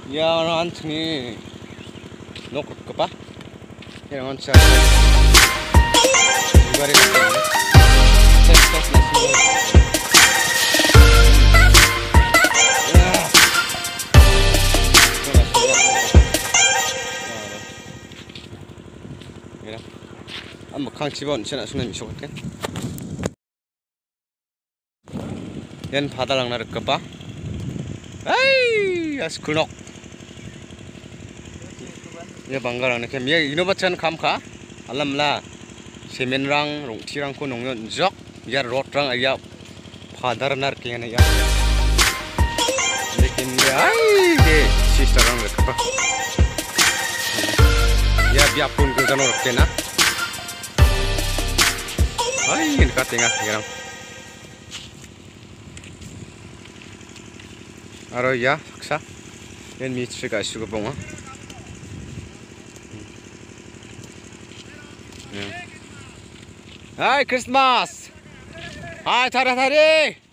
Ya nanti nokut ke apa? Ya nanti Ibari tes nasi. Mira, amo kang cibon cina sunan misok kan? Yan padalang narik ke apa? Ay, askunok. Ya banggar ane kem ya inovacan kam ka alam la semen rang rongti rang ko nongyon jok ya rot rang ya father nar ke ane ya lekin ay de sister rang rek pa ya biapun ko janor ke na ay in ka tinga yarang aro ya saksa yan mi tsika suga bonga Hai Christmas. Hai Thari.